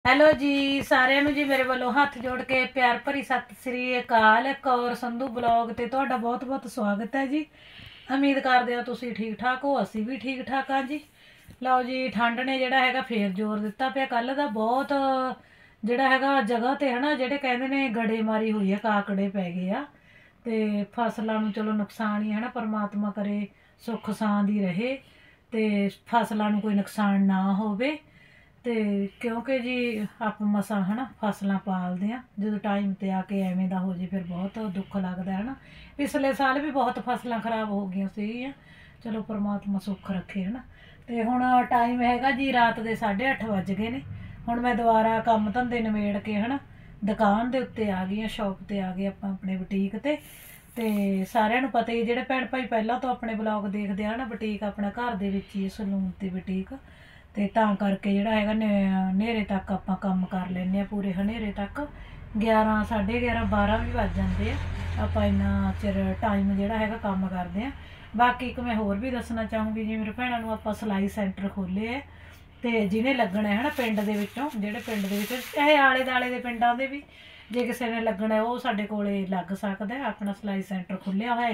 Hello ਜੀ ਸਾਰਿਆਂ ਨੂੰ ਜੀ ਮੇਰੇ ਵੱਲੋਂ ਹੱਥ ਜੋੜ ਕੇ ਪਿਆਰ ਭਰੀ ਸਤਿ ਸ੍ਰੀ ਅਕਾਲ। ਕੌਰ ਸੰਧੂ ਬਲੌਗ ਤੇ ਤੁਹਾਡਾ ਬਹੁਤ ਬਹੁਤ ਸਵਾਗਤ ਹੈ ਜੀ। ਉਮੀਦ ਕਰਦੇ ਹਾਂ ਤੁਸੀਂ ਠੀਕ ਠਾਕ ਹੋ, ਅਸੀਂ ਵੀ ਠੀਕ ਠਾਕ ਹਾਂ ਜੀ। ਲਓ ਜੀ, ਠੰਡ ਨੇ ਜਿਹੜਾ ਹੈਗਾ ਫੇਰ ਜ਼ੋਰ ਦਿੱਤਾ ਪਿਆ। ਕੱਲ ਦਾ ਬਹੁਤ ਜਿਹੜਾ ਹੈਗਾ ਜਗ੍ਹਾ ਤੇ ਹਨਾ, ਜਿਹੜੇ ਕਹਿੰਦੇ ਨੇ ਗੜੇਮਾਰੀ ਹੋਈ ਹੈ, ਕਾਕੜੇ ਪੈ ਗਏ ਆ ਤੇ ਫਸਲਾਂ ਨੂੰ ਚਲੋ ਨੁਕਸਾਨ ਹੀ ਹੈ ਨਾ। ਪਰਮਾਤਮਾ ਕਰੇ ਸੁੱਖ ਸਾਂਦੀ ਰਹੇ ਤੇ ਫਸਲਾਂ ਨੂੰ ਕੋਈ ਨੁਕਸਾਨ ਨਾ ਹੋਵੇ। ਤੇ ਕਿਉਂਕਿ ਜੀ ਆਪਾਂ ਮਸਾਂ ਹਨਾ ਫਸਲਾਂ ਪਾਲਦੇ ਆ, ਜਦੋਂ ਟਾਈਮ ਤੇ ਆ ਕੇ ਐਵੇਂ ਦਾ ਹੋ ਜੇ ਫਿਰ ਬਹੁਤ ਦੁੱਖ ਲੱਗਦਾ ਹੈ ਨਾ। ਪਿਛਲੇ ਸਾਲ ਵੀ ਬਹੁਤ ਫਸਲਾਂ ਖਰਾਬ ਹੋ ਗਈਆਂ ਸੀਗੀਆਂ, ਚਲੋ ਪਰਮਾਤਮਾ ਸੁੱਖ ਰੱਖੇ ਹਨਾ। ਤੇ ਹੁਣ ਟਾਈਮ ਹੈਗਾ ਜੀ ਰਾਤ ਦੇ 8:30 ਵੱਜ ਗਏ ਨੇ। ਹੁਣ ਮੈਂ ਦੁਬਾਰਾ ਕੰਮ ਧੰਦੇ ਨਿਬੇੜ ਕੇ ਹਨਾ ਦੁਕਾਨ ਦੇ ਉੱਤੇ ਆ ਗਈ ਹਾਂ, ਸ਼ੌਪ ਤੇ ਆ ਗਏ ਆਪਾਂ ਆਪਣੇ ਬੁਟੀਕ ਤੇ ਸਾਰਿਆਂ ਨੂੰ ਪਤਾ ਹੀ, ਜਿਹੜੇ ਭੈਣ ਭਾਈ ਪਹਿਲਾਂ ਤੋਂ ਆਪਣੇ ਬਲੌਗ ਦੇਖਦੇ ਆ ਨਾ, ਬੁਟੀਕ ਆਪਣਾ ਘਰ ਦੇ ਵਿੱਚ ਹੀ ਸਲੂਨ ਤੇ ਬੁਟੀਕ, ਤੇ ਤਾਂ ਕਰਕੇ ਜਿਹੜਾ ਹੈਗਾ ਹਨੇਰੇ ਤੱਕ ਆਪਾਂ ਕੰਮ ਕਰ ਲੈਂਦੇ ਆ, ਪੂਰੇ ਹਨੇਰੇ ਤੱਕ 11 11:30 12 ਵੀ ਵੱਜ ਜਾਂਦੇ ਆ। ਆਪਾਂ ਇੰਨਾ ਚਿਰ ਟਾਈਮ ਜਿਹੜਾ ਹੈਗਾ ਕੰਮ ਕਰਦੇ ਆ। ਬਾਕੀ ਇੱਕ ਮੈਂ ਹੋਰ ਵੀ ਦੱਸਣਾ ਚਾਹੂੰਗੀ ਜੀ, ਮੇਰੇ ਭੈਣਾਂ ਨੂੰ ਆਪਾਂ ਸਿਲਾਈ ਸੈਂਟਰ ਖੋਲ੍ਹੇ ਹੈ ਤੇ ਜਿਹਨੇ ਲੱਗਣਾ ਹੈ ਨਾ ਪਿੰਡ ਦੇ ਵਿੱਚੋਂ, ਜਿਹੜੇ ਪਿੰਡ ਦੇ ਵਿੱਚ ਚਾਹੇ ਆਲੇ ਦੁਆਲੇ ਦੇ ਪਿੰਡਾਂ ਦੇ ਵੀ, ਜੇ ਕਿਸੇ ਨੇ ਲੱਗਣਾ ਉਹ ਸਾਡੇ ਕੋਲੇ ਲੱਗ ਸਕਦਾ। ਆਪਣਾ ਸਿਲਾਈ ਸੈਂਟਰ ਖੁੱਲ੍ਹਿਆ ਹੋਇਆ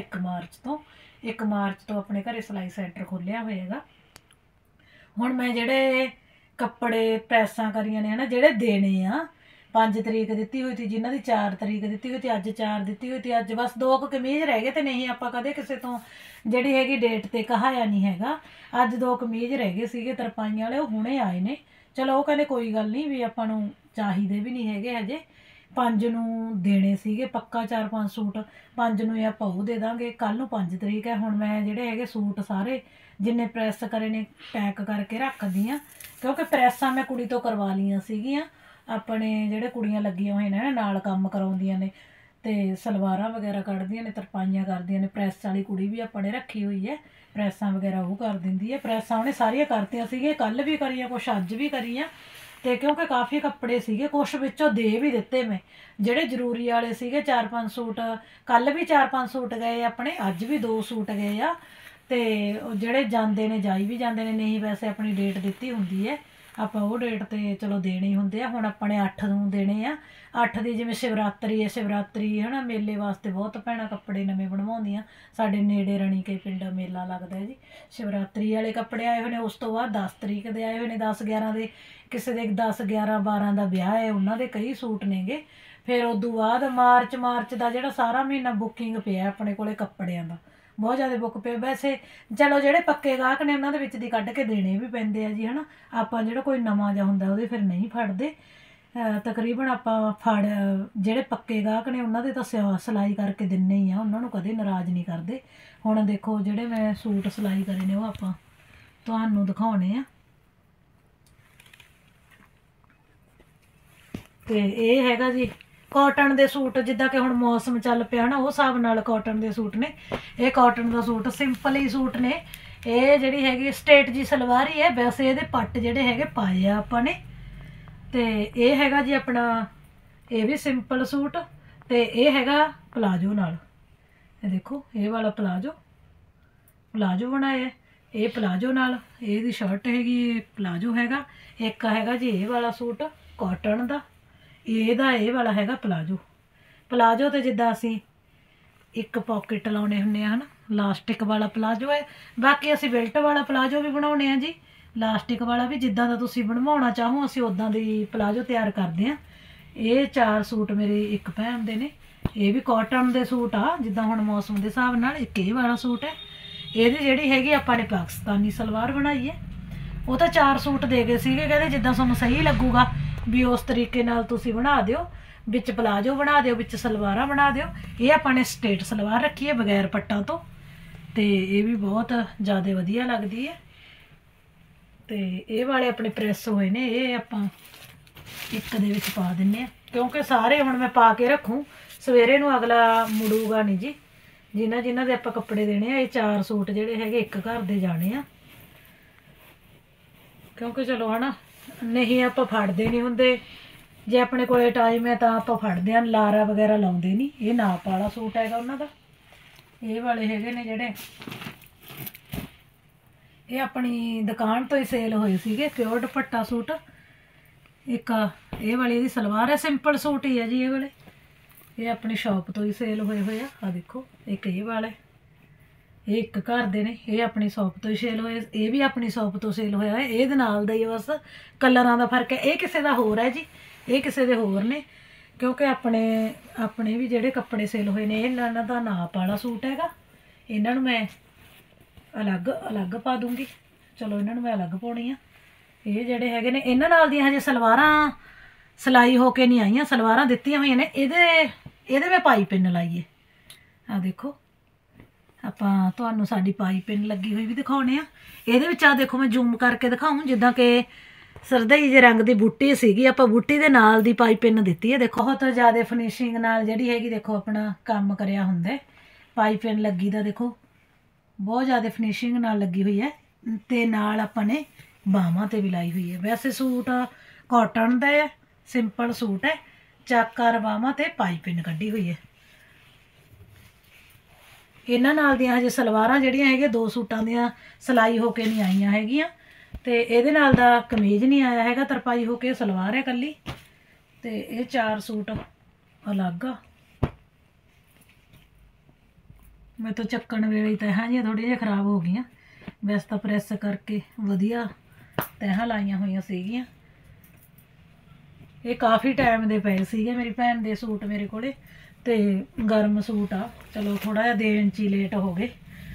1 ਮਾਰਚ ਤੋਂ ਆਪਣੇ ਘਰੇ ਸਿਲਾਈ ਸੈਂਟਰ ਖੋਲ੍ਹਿਆ ਹੋਏਗਾ। ਹੁਣ ਮੈਂ ਜਿਹੜੇ ਕੱਪੜੇ ਪ੍ਰੈਸਾਂ ਕਰੀਆਂ ਨੇ ਹਨਾ, ਜਿਹੜੇ ਦੇਣੇ ਆ 5 ਤਰੀਕ ਦਿੱਤੀ ਹੋਈ ਸੀ, ਜਿਨ੍ਹਾਂ ਦੀ 4 ਤਰੀਕ ਦਿੱਤੀ ਹੋਈ ਸੀ, ਅੱਜ 4 ਦਿੱਤੀ ਹੋਈ ਸੀ, ਅੱਜ ਬਸ 2 ਕਮੀਜ਼ ਰਹਿ ਗਏ ਤੇ ਨਹੀਂ ਆਪਾਂ ਕਦੇ ਕਿਸੇ ਤੋਂ ਜਿਹੜੀ ਹੈਗੀ ਡੇਟ ਤੇ ਕਹਾਇਆ ਨਹੀਂ ਹੈਗਾ। ਅੱਜ 2 ਕਮੀਜ਼ ਰਹਿ ਗਏ ਸੀਗੇ ਤਰਪਾਈਆਂ ਵਾਲੇ, ਉਹ ਹੁਣੇ ਆਏ ਨੇ। ਚਲੋ ਉਹ ਕਹਿੰਦੇ ਕੋਈ ਗੱਲ ਨਹੀਂ ਵੀ ਆਪਾਂ ਨੂੰ ਚਾਹੀਦੇ ਵੀ ਨਹੀਂ ਹੈਗੇ ਹਜੇ, 5 ਨੂੰ ਦੇਣੇ ਸੀਗੇ ਪੱਕਾ 4-5 ਸੂਟ। 5 ਨੂੰ ਇਹ ਆਪਾਂ ਉਹ ਦੇ ਦਾਂਗੇ। ਕੱਲ ਨੂੰ 5 ਤਰੀਕ ਹੈ। ਹੁਣ ਮੈਂ ਜਿਹੜੇ ਹੈਗੇ ਸੂਟ ਸਾਰੇ ਜਿੰਨੇ ਪ੍ਰੈਸ ਕਰੇ ਨੇ ਪੈਕ ਕਰਕੇ ਰੱਖਦੀ ਆ, ਕਿਉਂਕਿ ਪ੍ਰੈਸਾਂ ਮੈਂ ਕੁੜੀ ਤੋਂ ਕਰਵਾ ਲਈਆਂ ਸੀਗੀਆਂ। ਆਪਣੇ ਜਿਹੜੇ ਕੁੜੀਆਂ ਲੱਗੀਆਂ ਹੋਈਆਂ ਨੇ ਨਾਲ ਕੰਮ ਕਰਾਉਂਦੀਆਂ ਨੇ ਤੇ ਸਲਵਾਰਾਂ ਵਗੈਰਾ ਕੱਢਦੀਆਂ ਨੇ, ਤਰਪਾਈਆਂ ਕਰਦੀਆਂ ਨੇ। ਪ੍ਰੈਸ ਵਾਲੀ ਕੁੜੀ ਵੀ ਆਪਾਂ ਨੇ ਰੱਖੀ ਹੋਈ ਹੈ, ਪ੍ਰੈਸਾਂ ਵਗੈਰਾ ਉਹ ਕਰ ਦਿੰਦੀ ਹੈ। ਪ੍ਰੈਸਾਂ ਉਹਨੇ ਸਾਰੀਆਂ ਕਰਤੀਆਂ ਸੀਗੀਆਂ, ਕੱਲ ਵੀ ਕਰੀਆਂ, ਕੁਛ ਅੱਜ ਵੀ ਕਰੀਆਂ। ਤੇ ਕਿਉਂਕਿ ਕਾਫੀ ਕੱਪੜੇ ਸੀਗੇ, ਕੁਛ ਵਿੱਚੋਂ ਦੇ ਵੀ ਦਿੱਤੇ ਮੈਂ, ਜਿਹੜੇ ਜ਼ਰੂਰੀ ਵਾਲੇ ਸੀਗੇ 4-5 ਸੂਟ। ਕੱਲ ਵੀ 4-5 ਸੂਟ ਗਏ ਆਪਣੇ, ਅੱਜ ਵੀ 2 ਸੂਟ ਗਏ ਆ। ਤੇ ਉਹ ਜਿਹੜੇ ਜਾਂਦੇ ਨੇ ਜਾਈ ਵੀ ਜਾਂਦੇ ਨੇ, ਨਹੀਂ ਵੈਸੇ ਆਪਣੀ ਡੇਟ ਦਿੱਤੀ ਹੁੰਦੀ ਹੈ, ਆਪਾਂ ਉਹ ਡੇਟ ਤੇ ਚਲੋ ਦੇਣੇ ਹੀ ਹੁੰਦੇ ਆ। ਹੁਣ ਆਪਣੇ 8 ਨੂੰ ਦੇਣੇ ਆ। 8 ਦੀ ਜਿਵੇਂ ਸ਼ਿਵਰਾਤਰੀ ਹੈ, ਸ਼ਿਵਰਾਤਰੀ ਹੈ ਨਾ, ਮੇਲੇ ਵਾਸਤੇ ਬਹੁਤ ਭੈਣਾਂ ਕੱਪੜੇ ਨਵੇਂ ਬਣਵਾਉਂਦੀਆਂ। ਸਾਡੇ ਨੇੜੇ ਰਣੀਕੇ ਪਿੰਡ ਮੇਲਾ ਲੱਗਦਾ ਜੀ, ਸ਼ਿਵਰਾਤਰੀ ਵਾਲੇ ਕੱਪੜੇ ਆਏ ਹੋਏ ਨੇ। ਉਸ ਤੋਂ ਬਾਅਦ 10 ਤਰੀਕ ਦੇ ਆਏ ਹੋਏ ਨੇ, 10-11 ਦੇ, ਕਿਸੇ ਦੇ 10-11-12 ਦਾ ਵਿਆਹ ਹੈ, ਉਹਨਾਂ ਦੇ ਕਈ ਸੂਟ ਨੇਗੇ। ਫਿਰ ਉਦੋਂ ਬਾਅਦ ਮਾਰਚ ਦਾ ਜਿਹੜਾ ਸਾਰਾ ਮਹੀਨਾ ਬੁਕਿੰਗ ਪਿਆ ਆਪਣੇ ਕੋਲੇ ਕੱਪੜਿਆਂ ਦਾ, ਬਹੁਤ ਜ਼ਿਆਦਾ ਬੁੱਕ ਪਏ। ਵੈਸੇ ਚਲੋ ਜਿਹੜੇ ਪੱਕੇ ਗਾਹਕ ਨੇ ਉਹਨਾਂ ਦੇ ਵਿੱਚ ਦੀ ਕੱਢ ਕੇ ਦੇਣੇ ਵੀ ਪੈਂਦੇ ਆ ਜੀ ਹੈ ਨਾ। ਆਪਾਂ ਜਿਹੜਾ ਕੋਈ ਨਵਾਂ ਜਿਹਾ ਹੁੰਦਾ ਉਹਦੇ ਫਿਰ ਨਹੀਂ ਫੜਦੇ। ਤਕਰੀਬਨ ਆਪਾਂ ਜਿਹੜੇ ਪੱਕੇ ਗਾਹਕ ਨੇ ਉਹਨਾਂ ਦੇ ਤਾਂ ਸਿਲਾਈ ਕਰਕੇ ਦਿੰਦੇ ਹੀ ਆ, ਉਹਨਾਂ ਨੂੰ ਕਦੇ ਨਾਰਾਜ਼ ਨਹੀਂ ਕਰਦੇ। ਹੁਣ ਦੇਖੋ ਜਿਹੜੇ ਮੈਂ ਸੂਟ ਸਿਲਾਈ ਕਰੇ ਨੇ ਉਹ ਆਪਾਂ ਤੁਹਾਨੂੰ ਦਿਖਾਉਣੇ ਆ। ਤੇ ਇਹ ਹੈਗਾ ਜੀ ਕਾਟਨ ਦੇ ਸੂਟ, ਜਿੱਦਾਂ ਕਿ ਹੁਣ ਮੌਸਮ ਚੱਲ ਪਿਆ ਨਾ, ਉਹ ਹਿਸਾਬ ਨਾਲ ਕਾਟਨ ਦੇ ਸੂਟ ਨੇ। ਇਹ ਕਾਟਨ ਦਾ ਸੂਟ ਸਿੰਪਲ ਹੀ ਸੂਟ ਨੇ। ਇਹ ਜਿਹੜੀ ਹੈਗੀ ਸਟੇਟ ਜੀ ਸਲਵਾਰ ਹੀ ਹੈ, ਵੈਸੇ ਇਹਦੇ ਪੱਟ ਜਿਹੜੇ ਹੈਗੇ ਪਾਏ ਆ ਆਪਾਂ ਨੇ। ਤੇ ਇਹ ਹੈਗਾ ਜੀ ਆਪਣਾ, ਇਹ ਵੀ ਸਿੰਪਲ ਸੂਟ, ਤੇ ਇਹ ਹੈਗਾ ਪਲਾਜੋ ਨਾਲ। ਇਹ ਦੇਖੋ ਇਹ ਵਾਲਾ ਪਲਾਜੋ ਬਣਾਇਆ, ਇਹ ਪਲਾਜੋ ਨਾਲ ਇਹਦੀ ਸ਼ਰਟ ਹੈਗੀ, ਪਲਾਜੋ ਹੈਗਾ। ਇੱਕ ਹੈਗਾ ਜੀ ਇਹ ਵਾਲਾ ਸੂਟ ਕਾਟਨ ਦਾ, ਇਹ ਵਾਲਾ ਹੈਗਾ ਪਲਾਜੋ ਤੇ ਜਿੱਦਾਂ ਅਸੀਂ ਇੱਕ ਪੋਕਟ ਲਾਉਣੇ ਹੁੰਦੇ ਆ ਹਨਾ, ਲਾਸਟਿਕ ਵਾਲਾ ਪਲਾਜੋ ਹੈ। ਬਾਕੀ ਅਸੀਂ ਬੈਲਟ ਵਾਲਾ ਪਲਾਜੋ ਵੀ ਬਣਾਉਣੇ ਆ ਜੀ, ਲਾਸਟਿਕ ਵਾਲਾ ਵੀ। ਜਿੱਦਾਂ ਦਾ ਤੁਸੀਂ ਬਣਵਾਉਣਾ ਚਾਹੋ ਅਸੀਂ ਉੱਦਾਂ ਦੀ ਪਲਾਜੋ ਤਿਆਰ ਕਰਦੇ ਆ। ਇਹ 4 ਸੂਟ ਮੇਰੇ ਇੱਕ ਭੈਣ ਦੇ ਨੇ, ਇਹ ਵੀ ਕਾਟਨ ਦੇ ਸੂਟ ਆ ਜਿੱਦਾਂ ਹੁਣ ਮੌਸਮ ਦੇ ਹਿਸਾਬ ਨਾਲ। ਇੱਕ ਇਹ ਵਾਲਾ ਸੂਟ ਹੈ, ਇਹਦੀ ਜਿਹੜੀ ਹੈਗੀ ਆਪਾਂ ਨੇ ਪਾਕਿਸਤਾਨੀ ਸਲਵਾਰ ਬਣਾਈ ਹੈ। ਉਹ ਤਾਂ 4 ਸੂਟ ਦੇ ਗਏ ਸੀਗੇ, ਕਹਿੰਦੇ ਜਿੱਦਾਂ ਤੁਹਾਨੂੰ ਸਹੀ ਲੱਗੂਗਾ ਵੀ ਉਸ ਤਰੀਕੇ ਨਾਲ ਤੁਸੀਂ ਬਣਾ ਦਿਓ, ਵਿੱਚ ਪਲਾਜੋ ਬਣਾ ਦਿਓ, ਵਿੱਚ ਸਲਵਾਰਾਂ ਬਣਾ ਦਿਓ। ਇਹ ਆਪਾਂ ਨੇ ਸਟੇਟ ਸਲਵਾਰ ਰੱਖੀ ਹੈ ਬਗੈਰ ਪੱਟਾਂ ਤੋਂ, ਤੇ ਇਹ ਵੀ ਬਹੁਤ ਜ਼ਿਆਦਾ ਵਧੀਆ ਲੱਗਦੀ ਹੈ। ਤੇ ਇਹ ਵਾਲੇ ਆਪਣੇ ਪ੍ਰੈਸ ਹੋਏ ਨੇ, ਇਹ ਆਪਾਂ ਇੱਕ ਦੇ ਵਿੱਚ ਪਾ ਦਿੰਨੇ ਆ, ਕਿਉਂਕਿ ਸਾਰੇ ਹੁਣ ਮੈਂ ਪਾ ਕੇ ਰੱਖੂੰ, ਸਵੇਰੇ ਨੂੰ ਅਗਲਾ ਮੁੜੂਗਾ ਨਹੀਂ ਜੀ। ਜਿਨ੍ਹਾਂ ਦੇ ਆਪਾਂ ਕੱਪੜੇ ਦੇਣੇ ਆ, ਇਹ 4 ਸੂਟ ਜਿਹੜੇ ਹੈਗੇ ਇੱਕ ਘਰ ਦੇ ਜਾਣੇ ਆ, ਕਿਉਂਕਿ ਚਲੋ ਹੈ ਨਾ, ਨਹੀਂ ਆਪਾਂ ਫੜਦੇ ਨਹੀਂ ਹੁੰਦੇ। ਜੇ ਆਪਣੇ ਕੋਲ ਟਾਈਮ ਹੈ ਤਾਂ ਆਪਾਂ ਫੜਦੇ ਹਾਂ, ਲਾਰਾ ਵਗੈਰਾ ਲਾਉਂਦੇ ਨਹੀਂ। ਇਹ ਨਾਪ ਵਾਲਾ ਸੂਟ ਹੈਗਾ ਉਹਨਾਂ ਦਾ। ਇਹ ਵਾਲੇ ਹੈਗੇ ਨੇ ਜਿਹੜੇ, ਇਹ ਆਪਣੀ ਦੁਕਾਨ ਤੋਂ ਹੀ ਸੇਲ ਹੋਏ ਸੀਗੇ, ਪਿਓਰ ਦੁਪੱਟਾ ਸੂਟ। एक ये वाली दी सलवार है, सिंपल सूट ही है जी ये वाले। ये अपनी शॉप तो ही सेल होए हुए आ देखो। एक ये वाले ये एक घर दे ने, ये अपनी शॉप तो ही सेल होए, ये भी अपनी शॉप तो सेल होया है। ये नाल दा ही बस कलरां दा फर्क है। ये किसी दा होर है जी, ये किसी दे होर ने, क्योंकि अपने अपने भी जिहड़े कपड़े सेल होए ने इन्हां दा नाप वाला सूट हैगा। इन्हां नूं मैं अलग अलग पा दूंगी। चलो इन्हां नूं मैं अलग पाउणी आ। ये जिहड़े हैगे ने इन्हां नाल दी हजे सलवारां सिलाई होके नहीं आईयां, सलवारां दित्तियां होईयां ने। ਇਹਦੇ मैं पाई पिन लाईए आ देखो। ਆਪਾਂ ਤੁਹਾਨੂੰ ਸਾਡੀ ਪਾਈ ਪਿੰਨ ਲੱਗੀ ਹੋਈ ਵੀ ਦਿਖਾਉਣੇ ਆ। ਇਹਦੇ ਵਿੱਚ ਆ ਦੇਖੋ ਮੈਂ ਜ਼ੂਮ ਕਰਕੇ ਦਿਖਾਉਂ, ਜਿੱਦਾਂ ਕਿ ਸਰਦਈ ਜੇ ਰੰਗ ਦੀ ਬੂਟੀ ਸੀਗੀ, ਆਪਾਂ ਬੂਟੀ ਦੇ ਨਾਲ ਦੀ ਪਾਈ ਪਿੰਨ ਦਿੱਤੀ ਹੈ। ਦੇਖੋ ਬਹੁਤ ਜ਼ਿਆਦਾ ਫਿਨਿਸ਼ਿੰਗ ਨਾਲ ਜਿਹੜੀ ਹੈਗੀ ਦੇਖੋ ਆਪਣਾ ਕੰਮ ਕਰਿਆ ਹੁੰਦਾ। ਪਾਈ ਪਿੰਨ ਲੱਗੀ ਦਾ ਦੇਖੋ ਬਹੁਤ ਜ਼ਿਆਦਾ ਫਿਨਿਸ਼ਿੰਗ ਨਾਲ ਲੱਗੀ ਹੋਈ ਹੈ, ਤੇ ਨਾਲ ਆਪਾਂ ਨੇ ਬਾਹਾਂ ਤੇ ਵੀ ਲਾਈ ਹੋਈ ਹੈ। ਵੈਸੇ ਸੂਟ ਕਾਟਨ ਦਾ ਹੈ, ਸਿੰਪਲ ਸੂਟ ਹੈ, ਚਾਕਰ ਬਾਹਾਂ ਤੇ ਪਾਈ ਪਿੰਨ ਕੱਢੀ ਹੋਈ ਹੈ। ਇਹਨਾਂ ਨਾਲ ਦੀਆਂ ਹਜੇ ਸਲਵਾਰਾਂ ਜਿਹੜੀਆਂ ਹੈਗੀਆਂ 2 ਸੂਟਾਂ ਦੀਆਂ ਸਿਲਾਈ ਹੋ ਕੇ ਨਹੀਂ ਆਈਆਂ ਹੈਗੀਆਂ, ਤੇ ਇਹਦੇ ਨਾਲ ਦਾ ਕਮੀਜ਼ ਨਹੀਂ ਆਇਆ ਹੈਗਾ, ਤਰਪਾਈ ਹੋ ਕੇ ਸਲਵਾਰ ਹੈ ਕੱਲੀ। ਤੇ ਇਹ 4 ਸੂਟ ਅਲੱਗ ਆ। ਮੈਂ ਤਾਂ ਚੱਕਣ ਵੇਲੇ ਤਹਾਂ ਜਿਹੀਆਂ ਥੋੜ੍ਹੀਆਂ ਜਿਹੀਆਂ ਖਰਾਬ ਹੋ ਗਈਆਂ, ਵੈਸੇ ਤਾਂ ਪ੍ਰੈਸ ਕਰਕੇ ਵਧੀਆ ਤਹਾਂ ਲਾਈਆਂ ਹੋਈਆਂ ਸੀਗੀਆਂ। ਇਹ ਕਾਫੀ ਟਾਈਮ ਦੇ ਪਏ ਸੀਗੇ ਮੇਰੀ ਭੈਣ ਦੇ ਸੂਟ ਮੇਰੇ ਕੋਲੇ, ਤੇ ਗਰਮ ਸੂਟ ਆ। ਚਲੋ ਥੋੜਾ ਜਿਹਾ ਦੇਣ 'ਚ ਹੀ ਲੇਟ ਹੋ ਗਏ।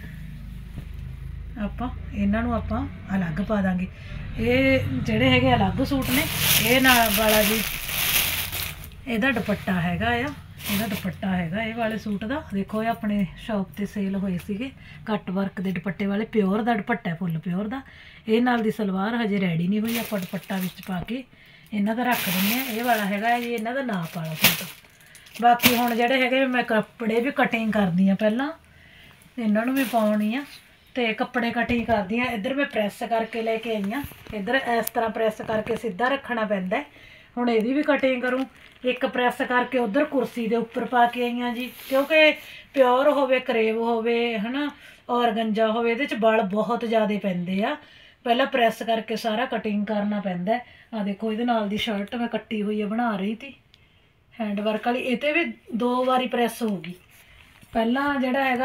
ਆਪਾਂ ਇਹਨਾਂ ਨੂੰ ਆਪਾਂ ਅਲੱਗ ਪਾ ਦਾਂਗੇ। ਇਹ ਜਿਹੜੇ ਹੈਗੇ ਅਲੱਗ ਸੂਟ ਨੇ। ਇਹ ਨਾਲ ਵਾਲਾ ਜੀ ਇਹਦਾ ਦੁਪੱਟਾ ਹੈਗਾ ਆ, ਇਹਦਾ ਦੁਪੱਟਾ ਹੈਗਾ ਇਹ ਵਾਲੇ ਸੂਟ ਦਾ। ਦੇਖੋ ਇਹ ਆਪਣੇ ਸ਼ੌਪ ਤੇ ਸੇਲ ਹੋਏ ਸੀਗੇ ਕੱਟ ਵਰਕ ਦੇ ਦੁਪੱਟੇ ਵਾਲੇ, ਪਿਓਰ ਦਾ ਦੁਪੱਟਾ, ਫੁੱਲ ਪਿਓਰ ਦਾ। ਇਹ ਨਾਲ ਦੀ ਸਲਵਾਰ ਹਜੇ ਰੈਡੀ ਨਹੀਂ ਹੋਈ, ਆਪਾਂ ਦੁਪੱਟਾ ਵਿੱਚ ਪਾ ਕੇ ਇਹਨਾਂ ਦਾ ਰੱਖ ਦਿੰਦੇ ਹਾਂ। ਇਹ ਵਾਲਾ ਹੈਗਾ ਜੀ ਇਹਨਾਂ ਦਾ ਨਾਪ ਵਾਲਾ ਸੂਟ। ਬਾਕੀ ਹੁਣ ਜਿਹੜੇ ਹੈਗੇ ਮੈਂ ਕੱਪੜੇ ਵੀ ਕਟਿੰਗ ਕਰਦੀ ਹਾਂ, ਪਹਿਲਾਂ ਇਹਨਾਂ ਨੂੰ ਵੀ ਪਾਉਣੀ ਆ, ਤੇ ਕੱਪੜੇ ਕਟਿੰਗ ਕਰਦੀ ਹਾਂ। ਇੱਧਰ ਮੈਂ ਪ੍ਰੈਸ ਕਰਕੇ ਲੈ ਕੇ ਆਈ ਹਾਂ, ਇੱਧਰ ਇਸ ਤਰ੍ਹਾਂ ਪ੍ਰੈਸ ਕਰਕੇ ਸਿੱਧਾ ਰੱਖਣਾ ਪੈਂਦਾ। ਹੁਣ ਇਹਦੀ ਵੀ ਕਟਿੰਗ ਕਰੂੰ। ਇੱਕ ਪ੍ਰੈਸ ਕਰਕੇ ਉੱਧਰ ਕੁਰਸੀ ਦੇ ਉੱਪਰ ਪਾ ਕੇ ਆਈ ਹਾਂ ਜੀ, ਕਿਉਂਕਿ ਪਿਓਰ ਹੋਵੇ, ਕਰੇਵ ਹੋਵੇ, ਹੈ ਨਾ, ਔਰਗੰਜਾ ਹੋਵੇ, ਇਹਦੇ 'ਚ ਵਲ ਬਹੁਤ ਜ਼ਿਆਦਾ ਪੈਂਦੇ ਆ। ਪਹਿਲਾਂ ਪ੍ਰੈਸ ਕਰਕੇ ਸਾਰਾ ਕਟਿੰਗ ਕਰਨਾ ਪੈਂਦਾ। ਆ ਦੇਖੋ ਇਹਦੇ ਨਾਲ ਦੀ ਸ਼ਰਟ ਮੈਂ ਕੱਟੀ ਹੋਈ ਹੈ, ਬਣਾ ਰਹੀ ਤੀ हैंड वर्क वाली। ये भी 2 बारी प्रैस होगी। पहला जोड़ा हैगा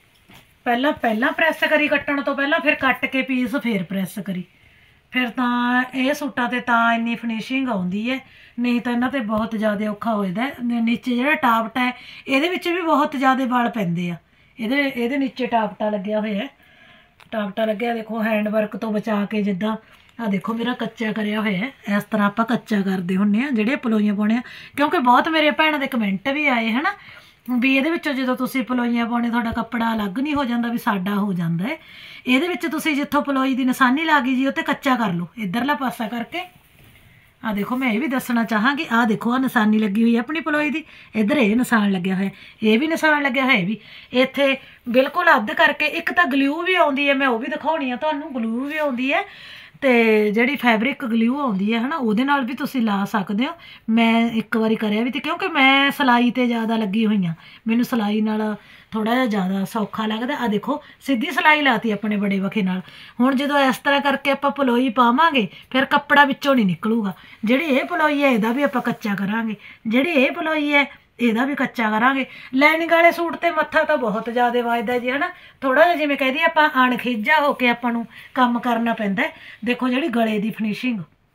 पहला प्रैस करी कट्टण तो पहला, फिर कट के पीस फिर प्रैस करी, फिर तो ये सूटा ते इन्नी फिनिशिंग आउंदी है। नहीं तो इन्हां ते बहुत ज़्यादा औखा हो जाता है। नीचे जो टापटा है ये भी बहुत ज़्यादा वल पैंदे आ। ये नीचे टापटा लग्या होया है, टापटा लग्या देखो हैंड वर्क तो बचा के। जिद्दां आ देखो मेरा कच्चा करिया होया है, इस तरह आप कच्चा करते होंगे ਜਿਹੜੇ ਪਲੋਈਆਂ ਪਾਉਣੇ ਆ। ਕਿਉਂਕਿ ਬਹੁਤ ਮੇਰੇ ਭੈਣਾਂ ਦੇ ਕਮੈਂਟ ਵੀ ਆਏ ਹੈ ਨਾ ਵੀ ਇਹਦੇ ਵਿੱਚੋਂ ਜਦੋਂ ਤੁਸੀਂ ਪਲੋਈਆਂ ਪਾਉਣੇ ਤੁਹਾਡਾ ਕੱਪੜਾ ਅਲੱਗ ਨਹੀਂ ਹੋ ਜਾਂਦਾ, ਵੀ ਸਾਡਾ ਹੋ ਜਾਂਦਾ ਹੈ। ਇਹਦੇ ਵਿੱਚ ਤੁਸੀਂ ਜਿੱਥੋਂ ਪਲੋਈ ਦੀ ਨਿਸ਼ਾਨੀ ਲੱਗ ਗਈ ਜੀ ਉੱਤੇ ਕੱਚਾ ਕਰ ਲਓ, ਇੱਧਰਲਾ ਪਾਸਾ ਕਰਕੇ। ਆ ਦੇਖੋ ਮੈਂ ਇਹ ਵੀ ਦੱਸਣਾ ਚਾਹਾਂਗੀ, ਆ ਦੇਖੋ ਆ ਨਿਸ਼ਾਨੀ ਲੱਗੀ ਹੋਈ ਹੈ ਆਪਣੀ ਪਲੋਈ ਦੀ, ਇੱਧਰ ਇਹ ਨਿਸ਼ਾਨ ਲੱਗਿਆ ਹੋਇਆ, ਇਹ ਵੀ ਨਿਸ਼ਾਨ ਲੱਗਿਆ ਹੋਇਆ ਵੀ। ਇੱਥੇ ਬਿਲਕੁਲ ਅੱਧ ਕਰਕੇ। ਇੱਕ ਤਾਂ ਗਲੂ ਵੀ ਆਉਂਦੀ ਹੈ, ਮੈਂ ਉਹ ਵੀ ਦਿਖਾਉਣੀ ਆ ਤੁਹਾਨੂੰ। ਗਲੂ ਵੀ ਆਉਂਦੀ ਹੈ, ਤੇ ਜਿਹੜੀ ਫੈਬਰਿਕ ਗਲੂ ਆਉਂਦੀ ਹੈ ਹੈ ਨਾ, ਉਹਦੇ ਨਾਲ ਵੀ ਤੁਸੀਂ ਲਾ ਸਕਦੇ ਹੋ। ਮੈਂ ਇੱਕ ਵਾਰੀ ਕਰਿਆ ਵੀ, ਤੇ ਕਿਉਂਕਿ ਮੈਂ ਸਿਲਾਈ 'ਤੇ ਜ਼ਿਆਦਾ ਲੱਗੀ ਹੋਈ ਹਾਂ, ਮੈਨੂੰ ਸਿਲਾਈ ਨਾਲ ਥੋੜ੍ਹਾ ਜਿਹਾ ਜ਼ਿਆਦਾ ਸੌਖਾ ਲੱਗਦਾ। ਆ ਦੇਖੋ ਸਿੱਧੀ ਸਿਲਾਈ ਲਾਤੀ ਆਪਣੇ ਬੜੇ ਵਖੇ ਨਾਲ। ਹੁਣ ਜਦੋਂ ਇਸ ਤਰ੍ਹਾਂ ਕਰਕੇ ਆਪਾਂ ਪਲੋਈ ਪਾਵਾਂਗੇ ਫਿਰ ਕੱਪੜਾ ਵਿੱਚੋਂ ਨਹੀਂ ਨਿਕਲੂਗਾ। ਜਿਹੜੀ ਇਹ ਪਲੋਈ ਹੈ ਇਹਦਾ ਵੀ ਆਪਾਂ ਕੱਚਾ ਕਰਾਂਗੇ, ਜਿਹੜੀ ਇਹ ਪਲੋਈ ਹੈ ਇਹਦਾ ਵੀ ਕੱਚਾ ਕਰਾਂਗੇ। ਲਾਈਨਿੰਗ ਵਾਲੇ ਸੂਟ ਤੇ ਮੱਥਾ ਤਾਂ ਬਹੁਤ ਜ਼ਿਆਦਾ ਵੱਜਦਾ ਜੀ, ਹੈ ਨਾ। ਥੋੜ੍ਹਾ ਜਿਹਾ ਜਿਵੇਂ ਕਹਦੀ ਆਪਾਂ ਅਣਖਿੱਜਾ ਹੋ ਕੇ ਆਪਾਂ ਨੂੰ ਕੰਮ ਕਰਨਾ ਪੈਂਦਾ। ਦੇਖੋ ਜਿਹੜੀ ਗਲੇ ਦੀ ਫਿਨਿਸ਼ਿੰਗ,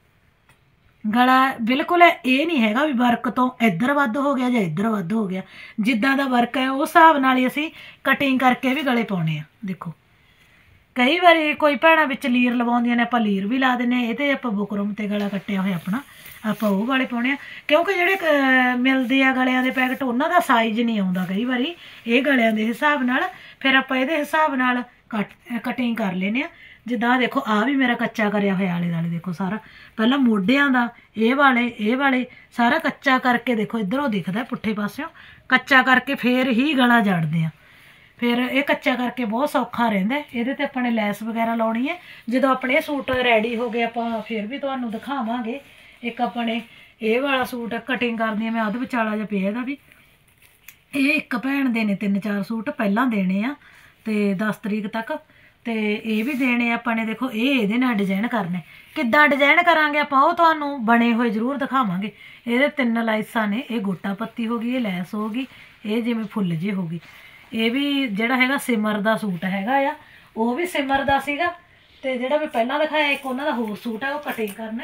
ਗਲਾ ਬਿਲਕੁਲ ਇਹ ਨਹੀਂ ਹੈਗਾ ਵੀ ਵਰਕ ਤੋਂ ਇੱਧਰ ਵੱਧ ਹੋ ਗਿਆ ਜਾਂ ਇੱਧਰ ਵੱਧ ਹੋ ਗਿਆ। ਜਿੱਦਾਂ ਦਾ ਵਰਕ ਹੈ ਉਸ ਹਿਸਾਬ ਨਾਲ ਹੀ ਅਸੀਂ ਕਟਿੰਗ ਕਰਕੇ ਵੀ ਗਲੇ ਪਾਉਣੇ ਆ। ਦੇਖੋ ਕਈ ਵਾਰੀ ਕੋਈ ਭੈਣਾਂ ਵਿੱਚ ਲੀਰ ਲਵਾਉਂਦੀਆਂ ਨੇ, ਆਪਾਂ ਲੀਰ ਵੀ ਲਾ ਦਿੰਦੇ। ਇਹ ਤੇ ਆਪਾਂ ਬੁਕਰਮ ਤੇ ਗਲਾ ਕੱਟਿਆ ਹੋਇਆ ਆਪਣਾ, ਆਪਾਂ ਉਹ ਵਾਲੇ ਪਾਉਣੇ ਆ। ਕਿਉਂਕਿ ਜਿਹੜੇ ਮਿਲਦੇ ਆ ਗਲਿਆਂ ਦੇ ਪੈਕਟ, ਉਹਨਾਂ ਦਾ ਸਾਈਜ਼ ਨਹੀਂ ਆਉਂਦਾ ਕਈ ਵਾਰੀ ਇਹ ਗਲਿਆਂ ਦੇ ਹਿਸਾਬ ਨਾਲ। ਫਿਰ ਆਪਾਂ ਇਹਦੇ ਹਿਸਾਬ ਨਾਲ ਕਟਿੰਗ ਕਰ ਲੈਂਦੇ ਆ। ਜਿੱਦਾਂ ਦੇਖੋ ਆ ਵੀ ਮੇਰਾ ਕੱਚਾ ਕਰਿਆ ਹੋਇਆ ਆਲੇ ਦੁਆਲੇ। ਦੇਖੋ ਸਾਰਾ ਪਹਿਲਾਂ ਮੋਢਿਆਂ ਦਾ ਇਹ ਵਾਲੇ ਸਾਰਾ ਕੱਚਾ ਕਰਕੇ, ਦੇਖੋ ਇੱਧਰੋਂ ਦਿਖਦਾ ਪੁੱਠੇ ਪਾਸਿਓਂ ਕੱਚਾ ਕਰਕੇ ਫਿਰ ਹੀ ਗਲਾ ਜੜਦੇ ਆ। ਫਿਰ ਇਹ ਕੱਚਾ ਕਰਕੇ ਬਹੁਤ ਸੌਖਾ ਰਹਿੰਦਾ। ਇਹਦੇ 'ਤੇ ਆਪਾਂ ਨੇ ਲੈਸ ਵਗੈਰਾ ਲਾਉਣੀ ਹੈ। ਜਦੋਂ ਆਪਣੇ ਸੂਟ ਰੈਡੀ ਹੋ ਗਏ ਆਪਾਂ ਫਿਰ ਵੀ ਤੁਹਾਨੂੰ ਦਿਖਾਵਾਂਗੇ। ਇੱਕ ਆਪਾਂ ਨੇ ਇਹ ਵਾਲਾ ਸੂਟ ਕਟਿੰਗ ਕਰਦੀ ਹਾਂ ਮੈਂ, ਅੱਧ ਵਿਚਾਲਾ ਜਿਹਾ ਪਿਆ ਇਹਦਾ ਵੀ। ਇਹ ਇੱਕ ਭੈਣ ਦੇ ਨੇ 3-4 ਸੂਟ ਪਹਿਲਾਂ ਦੇਣੇ ਆ, ਤੇ 10 ਤਰੀਕ ਤੱਕ। ਤੇ ਇਹ ਵੀ ਦੇਣੇ ਆਪਾਂ ਨੇ। ਦੇਖੋ ਇਹ ਇਹਦੇ ਨਾਲ ਡਿਜ਼ਾਈਨ ਕਰਨੇ, ਕਿੱਦਾਂ ਡਿਜ਼ਾਈਨ ਕਰਾਂਗੇ ਆਪਾਂ ਉਹ ਤੁਹਾਨੂੰ ਬਣੇ ਹੋਏ ਜ਼ਰੂਰ ਦਿਖਾਵਾਂਗੇ। ਇਹਦੇ 3 ਲਾਈਸਾਂ ਨੇ, ਇਹ ਗੋਟਾ ਪੱਤੀ ਹੋ ਗਈ, ਇਹ ਲੈਸ ਹੋ ਗਈ, ਇਹ ਜਿਵੇਂ ਫੁੱਲ ਜਿਹੇ ਹੋ ਗਈ। ਇਹ ਵੀ ਜਿਹੜਾ ਹੈਗਾ ਸਿਮਰ ਦਾ ਸੂਟ ਹੈਗਾ ਆ, ਉਹ ਵੀ ਸਿਮਰ ਦਾ ਸੀਗਾ। ਤੇ ਜਿਹੜਾ ਮੈਂ ਪਹਿਲਾਂ ਦਿਖਾਇਆ ਇੱਕ ਉਹਨਾਂ ਦਾ ਹੋਰ ਸੂਟ ਹੈ, ਉਹ ਕਟਿੰਗ ਕਰਨਾ।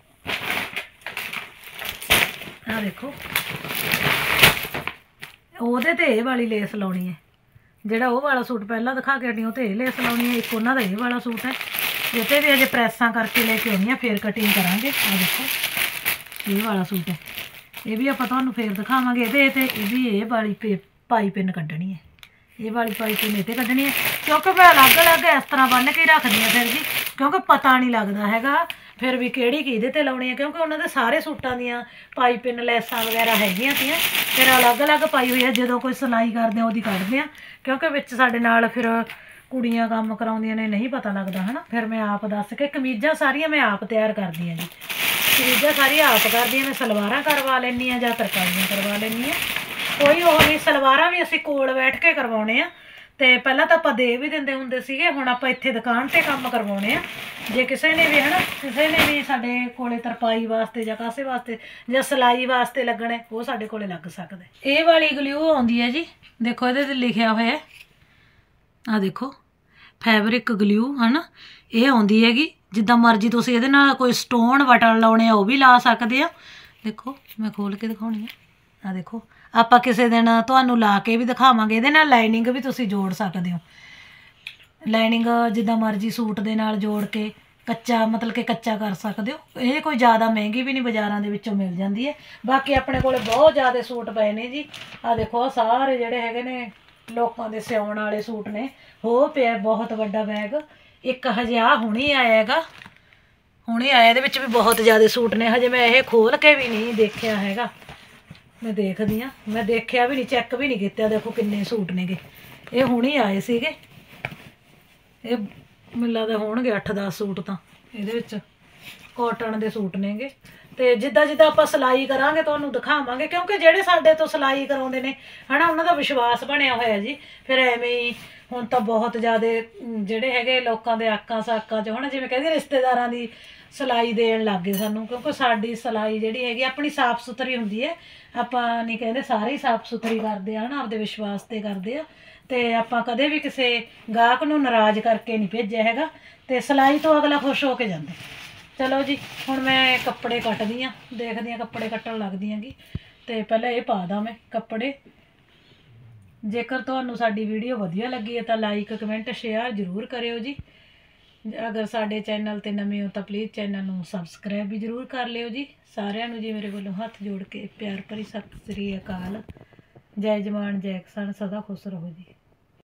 ਆਹ ਦੇਖੋ ਉਹਦੇ ਤੇ ਇਹ ਵਾਲੀ ਲੇਸ ਲਾਉਣੀ ਹੈ, ਜਿਹੜਾ ਉਹ ਵਾਲਾ ਸੂਟ ਪਹਿਲਾਂ ਦਿਖਾ ਕੇ ਹਟੀ ਉਹ ਤੇ ਇਹ ਲੇਸ ਲਾਉਣੀ ਹੈ। ਇੱਕ ਉਹਨਾਂ ਦਾ ਇਹ ਵਾਲਾ ਸੂਟ ਹੈ, ਇਹ ਤੇ ਵੀ ਅਜੇ ਪ੍ਰੈਸਾਂ ਕਰਕੇ ਲੈ ਕੇ ਆਉਣੀ ਆ, ਫਿਰ ਕਟਿੰਗ ਕਰਾਂਗੇ। ਆਹ ਦੇਖੋ ਇਹ ਵਾਲਾ ਸੂਟ ਹੈ, ਇਹ ਵੀ ਆਪਾਂ ਤੁਹਾਨੂੰ ਫਿਰ ਦਿਖਾਵਾਂਗੇ। ਇਹਦੇ ਤੇ ਇਹ ਵੀ ਇਹ ਵਾਲੀ ਪਾਈ ਪਿੰਨ ਕੱਢਣੀ ਹੈ, ਇਹ ਵਾਲੀ ਪਾਈ ਪਿੰਨ ਇਹ 'ਤੇ ਕੱਢਣੀ ਹੈ, ਕਿਉਂਕਿ ਮੈਂ ਅਲੱਗ-ਅਲੱਗ ਇਸ ਤਰ੍ਹਾਂ ਬੰਨ੍ਹ ਕੇ ਰੱਖਦੀ ਹਾਂ ਫਿਰ ਜੀ, ਕਿਉਂਕਿ ਪਤਾ ਨਹੀਂ ਲੱਗਦਾ ਹੈਗਾ ਫਿਰ ਵੀ ਕਿਹੜੀ ਕਿਹਦੇ 'ਤੇ ਲਾਉਣੀ ਹੈ, ਕਿਉਂਕਿ ਉਹਨਾਂ ਦੇ ਸਾਰੇ ਸੂਟਾਂ ਦੀਆਂ ਪਾਈ ਪਿੰਨ ਲੈਸਾਂ ਵਗੈਰਾ ਹੈਗੀਆਂ ਤੀਆਂ, ਫਿਰ ਅਲੱਗ-ਅਲੱਗ ਪਾਈ ਹੋਈ ਹੈ। ਜਦੋਂ ਕੋਈ ਸਿਲਾਈ ਕਰਦੇ ਆ ਉਹਦੀ ਕੱਢਦੇ ਆ, ਕਿਉਂਕਿ ਵਿੱਚ ਸਾਡੇ ਨਾਲ ਫਿਰ ਕੁੜੀਆਂ ਕੰਮ ਕਰਾਉਂਦੀਆਂ ਨੇ, ਨਹੀਂ ਪਤਾ ਲੱਗਦਾ ਹੈ ਨਾ। ਫਿਰ ਮੈਂ ਆਪ ਦੱਸ ਕੇ, ਕਮੀਜ਼ਾਂ ਸਾਰੀਆਂ ਮੈਂ ਆਪ ਤਿਆਰ ਕਰਦੀ ਹਾਂ ਜੀ, ਕਮੀਜ਼ਾਂ ਸਾਰੀਆਂ ਆਪ ਕਰਦੀ ਹਾਂ ਮੈਂ। ਸਲਵਾਰਾਂ ਕਰਵਾ ਲੈਂਦੀ ਹਾਂ ਜਾਂ ਤਰਕਾਰੀਆਂ ਕਰਵਾ ਲੈਂਦੀ ਹਾਂ, ਕੋਈ ਉਹ ਨਹੀਂ। ਸਲਵਾਰਾਂ ਵੀ ਅਸੀਂ ਕੋਲ ਬੈਠ ਕੇ ਕਰਵਾਉਣੇ ਆ, ਤੇ ਪਹਿਲਾਂ ਤਾਂ ਆਪਾਂ ਦੇ ਵੀ ਦਿੰਦੇ ਹੁੰਦੇ ਸੀਗੇ, ਹੁਣ ਆਪਾਂ ਇੱਥੇ ਦੁਕਾਨ 'ਤੇ ਕੰਮ ਕਰਵਾਉਣੇ ਆ। ਜੇ ਕਿਸੇ ਨੇ ਵੀ ਹੈ ਨਾ, ਕਿਸੇ ਨੇ ਵੀ ਸਾਡੇ ਕੋਲੇ ਤਰਪਾਈ ਵਾਸਤੇ ਜਾਂ ਕਾਸੇ ਵਾਸਤੇ ਜਾਂ ਸਿਲਾਈ ਵਾਸਤੇ ਲੱਗਣਾ, ਉਹ ਸਾਡੇ ਕੋਲੇ ਲੱਗ ਸਕਦਾ। ਇਹ ਵਾਲੀ ਗਲਿਊ ਆਉਂਦੀ ਹੈ ਜੀ, ਦੇਖੋ ਇਹਦੇ 'ਤੇ ਲਿਖਿਆ ਹੋਇਆ, ਆਹ ਦੇਖੋ ਫੈਬਰਿਕ ਗਲਿਊ ਹੈ ਨਾ, ਇਹ ਆਉਂਦੀ ਹੈਗੀ। ਜਿੱਦਾਂ ਮਰਜ਼ੀ ਤੁਸੀਂ ਇਹਦੇ ਨਾਲ ਕੋਈ ਸਟੋਨ ਬਟਨ ਲਾਉਣੇ ਆ ਉਹ ਵੀ ਲਾ ਸਕਦੇ ਆ। ਦੇਖੋ ਮੈਂ ਖੋਲ੍ਹ ਕੇ ਦਿਖਾਉਣੀ ਆ, ਆਹ ਦੇਖੋ ਆਪਾਂ ਕਿਸੇ ਦਿਨ ਤੁਹਾਨੂੰ ਲਾ ਕੇ ਵੀ ਦਿਖਾਵਾਂਗੇ। ਇਹਦੇ ਨਾਲ ਲਾਈਨਿੰਗ ਵੀ ਤੁਸੀਂ ਜੋੜ ਸਕਦੇ ਹੋ, ਲਾਈਨਿੰਗ ਜਿੱਦਾਂ ਮਰਜ਼ੀ ਸੂਟ ਦੇ ਨਾਲ ਜੋੜ ਕੇ ਕੱਚਾ, ਮਤਲਬ ਕਿ ਕੱਚਾ ਕਰ ਸਕਦੇ ਹੋ। ਇਹ ਕੋਈ ਜ਼ਿਆਦਾ ਮਹਿੰਗੀ ਵੀ ਨਹੀਂ, ਬਾਜ਼ਾਰਾਂ ਦੇ ਵਿੱਚੋਂ ਮਿਲ ਜਾਂਦੀ ਹੈ। ਬਾਕੀ ਆਪਣੇ ਕੋਲ ਬਹੁਤ ਜ਼ਿਆਦਾ ਸੂਟ ਪਏ ਨੇ ਜੀ, ਆਹ ਦੇਖੋ ਸਾਰੇ ਜਿਹੜੇ ਹੈਗੇ ਨੇ ਲੋਕਾਂ ਦੇ ਸਿਉਣ ਵਾਲੇ ਸੂਟ ਨੇ, ਹੋ ਪਿਆ ਬਹੁਤ ਵੱਡਾ ਬੈਗ। ਇੱਕ ਹਜੇ ਆਹ ਹੁਣੇ ਆਇਆ ਹੈਗਾ, ਹੁਣੇ ਆਇਆ, ਇਹਦੇ ਵਿੱਚ ਵੀ ਬਹੁਤ ਜ਼ਿਆਦਾ ਸੂਟ ਨੇ। ਹਜੇ ਮੈਂ ਇਹ ਖੋਲ੍ਹ ਕੇ ਵੀ ਨਹੀਂ ਦੇਖਿਆ ਹੈਗਾ, ਮੈਂ ਦੇਖਦੀ ਹਾਂ, ਮੈਂ ਦੇਖਿਆ ਵੀ ਨਹੀਂ, ਚੈੱਕ ਵੀ ਨਹੀਂ ਕੀਤਾ। ਦੇਖੋ ਕਿੰਨੇ ਸੂਟ ਨੇਗੇ, ਇਹ ਹੁਣੇ ਆਏ ਸੀਗੇ। ਇਹ ਮੈਨੂੰ ਲੱਗਦਾ ਹੋਣਗੇ 8-10 ਸੂਟ ਤਾਂ ਇਹਦੇ ਵਿੱਚ ਕਾਟਨ ਦੇ ਸੂਟ ਨੇਗੇ। ਤੇ ਜਿੱਦਾਂ ਜਿੱਦਾਂ ਆਪਾਂ ਸਿਲਾਈ ਕਰਾਂਗੇ ਤੁਹਾਨੂੰ ਦਿਖਾਵਾਂਗੇ, ਕਿਉਂਕਿ ਜਿਹੜੇ ਸਾਡੇ ਤੋਂ ਸਿਲਾਈ ਕਰਾਉਂਦੇ ਨੇ ਹੈ ਨਾ, ਉਹਨਾਂ ਦਾ ਵਿਸ਼ਵਾਸ ਬਣਿਆ ਹੋਇਆ ਜੀ। ਫਿਰ ਐਵੇਂ ਹੀ ਹੁਣ ਤਾਂ ਬਹੁਤ ਜ਼ਿਆਦਾ ਜਿਹੜੇ ਹੈਗੇ ਲੋਕਾਂ ਦੇ ਆਕਾਂ ਸਾਕਾਂ 'ਚ, ਹੁਣ ਜਿਵੇਂ ਕਹਿੰਦੇ ਰਿਸ਼ਤੇਦਾਰਾਂ ਦੀ ਸਿਲਾਈ ਦੇਣ ਲੱਗ ਗਏ ਸਾਨੂੰ, ਕਿਉਂਕਿ ਸਾਡੀ ਸਿਲਾਈ ਜਿਹੜੀ ਹੈਗੀ ਆਪਣੀ ਸਾਫ਼ ਸੁਥਰੀ ਹੁੰਦੀ ਹੈ। ਆਪਾਂ ਨਹੀਂ ਕਹਿੰਦੇ ਸਾਰੇ ਹੀ ਸਾਫ਼ ਸੁਥਰੀ ਕਰਦੇ ਆ ਨਾ, ਆਪਦੇ ਵਿਸ਼ਵਾਸ 'ਤੇ ਕਰਦੇ ਆ। ਤੇ ਆਪਾਂ ਕਦੇ ਵੀ ਕਿਸੇ ਗਾਹਕ ਨੂੰ ਨਾਰਾਜ਼ ਕਰਕੇ ਨਹੀਂ ਭੇਜਿਆ ਹੈਗਾ, ਤੇ ਸਿਲਾਈ ਤੋਂ ਅਗਲਾ ਖੁਸ਼ ਹੋ ਕੇ ਜਾਂਦਾ। ਚਲੋ ਜੀ ਹੁਣ ਮੈਂ ਕੱਪੜੇ ਕੱਟਦੀ ਹਾਂ, ਦੇਖਦੀ ਹਾਂ, ਕੱਪੜੇ ਕੱਟਣ ਲੱਗਦੀ ਹੈਗੀ। ਤੇ ਪਹਿਲਾਂ ਇਹ ਪਾ ਦਾਂ ਮੈਂ ਕੱਪੜੇ। ਜੇਕਰ ਤੁਹਾਨੂੰ ਸਾਡੀ ਵੀਡੀਓ ਵਧੀਆ ਲੱਗੀ ਹੈ ਤਾਂ ਲਾਈਕ ਕਮੈਂਟ ਸ਼ੇਅਰ ਜ਼ਰੂਰ ਕਰਿਓ ਜੀ। ਅਗਰ ਸਾਡੇ ਚੈਨਲ 'ਤੇ ਨਵੇਂ ਹੋ ਤਾਂ ਪਲੀਜ਼ ਚੈਨਲ ਨੂੰ ਸਬਸਕ੍ਰਾਈਬ ਵੀ ਜ਼ਰੂਰ ਕਰ ਲਿਓ ਜੀ। ਸਾਰਿਆਂ ਨੂੰ ਜੀ ਮੇਰੇ ਵੱਲੋਂ ਹੱਥ ਜੋੜ ਕੇ ਪਿਆਰ ਭਰੀ ਸਤਿ ਸ੍ਰੀ ਅਕਾਲ। ਜੈ ਜਵਾਨ ਜੈ ਕਿਸਾਨ, ਸਦਾ ਖੁਸ਼ ਰਹੋ ਜੀ।